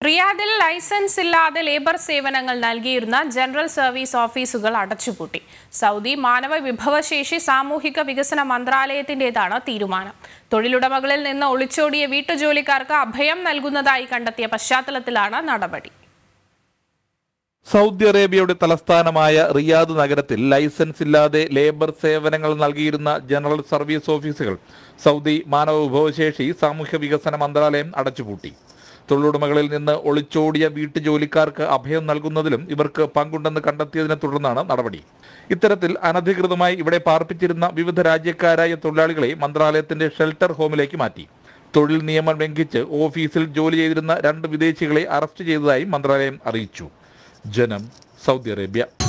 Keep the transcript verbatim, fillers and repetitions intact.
റിയാദിൽ ലൈസൻസ് ഇല്ലാതെ ലേബർ സേവനങ്ങൾ നൽകിയിരുന്ന ജനറൽ സർവീസ് ഓഫീസുകൾ അടച്ചുപൂട്ടി. സൗദി മാനവ വിഭവശേഷി സാമൂഹിക വികസന മന്ത്രാലയത്തിന്റേതാണ് തീരുമാനം. തൊഴിലുടമകളിൽ നിന്ന് ഒളിച്ചോടിയ വീട്ടുജോലിക്കാർക്ക് അഭയം നൽകുന്നതായി കണ്ടെത്തിയ പശ്ചാത്തലത്തിലാണ് നടപടി. സൗദി അറേബ്യയുടെ തലസ്ഥാനമായ റിയാദ് നഗരത്തിൽ ലൈസൻസ് ഇല്ലാതെ ലേബർ സേവനങ്ങൾ നൽകിയിരുന്ന ജനറൽ സർവീസ് ഓഫീസുകൾ സൗദി മാനവ വിഭവശേഷി സാമൂഹ്യ വികസന മന്ത്രാലയം അടച്ചുപൂട്ടി. തൊഴിലുടമകളിൽ നിന്ന് ഒളിച്ചോടിയ വീട്ടുജോലിക്കാർക്ക് അഭയം നൽകുന്നതിലും ഇവർക്ക് പങ്കുണ്ടെന്ന് കണ്ടെത്തിയതിനെ തുടർന്നാണ് നടപടി. ഇത്തരത്തിൽ അനധികൃതമായി ഇവിടെ പാർപ്പിച്ചിരുന്ന വിവിധ രാജ്യക്കാരായ തൊഴിലാളികളെ മന്ത്രാലയത്തിന്റെ ഷെൽട്ടർ ഹോമിലേക്ക് മാറ്റി. തൊഴിൽ നിയമം ലംഘിച്ച് ഓഫീസിൽ ജോലി ചെയ്തിരുന്ന രണ്ട് വിദേശികളെ അറസ്റ്റ് ചെയ്തതായി മന്ത്രാലയം അറിയിച്ചു. ജനം, സൗദി അറേബ്യ.